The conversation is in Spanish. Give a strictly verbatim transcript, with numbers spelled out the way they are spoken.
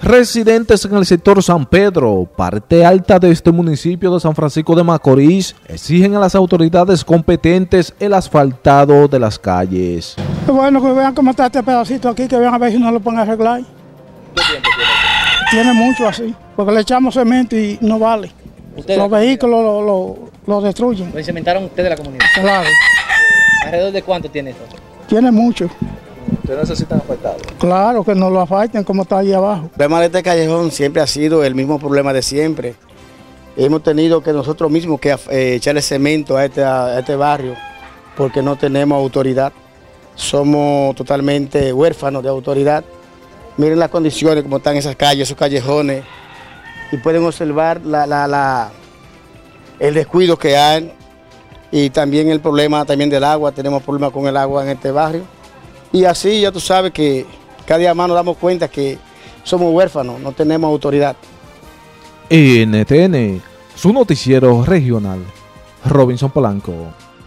Residentes en el sector San Pedro, parte alta de este municipio de San Francisco de Macorís, exigen a las autoridades competentes el asfaltado de las calles. Bueno, que vean cómo está este pedacito aquí, que vean a ver si no lo pueden arreglar. ¿Qué tiempo tiene? Tiene mucho así, porque le echamos cemento y no vale. Los vehículos lo, lo, lo destruyen. ¿Lo cementaron ustedes de la comunidad? Claro. ¿Alrededor de cuánto tiene esto? Tiene mucho. ¿Ustedes necesitan asfaltado? Claro, que no lo asfalten como está ahí abajo. El problema de este callejón siempre ha sido el mismo problema de siempre. Hemos tenido que nosotros mismos que eh, echarle cemento a este, a este barrio porque no tenemos autoridad. Somos totalmente huérfanos de autoridad. Miren las condiciones como están esas calles, esos callejones, y pueden observar la, la, la, el descuido que hay y también el problema también del agua. Tenemos problemas con el agua en este barrio. Y así ya tú sabes que cada día más nos damos cuenta que somos huérfanos, no tenemos autoridad. N T N, su noticiero regional, Robinson Polanco.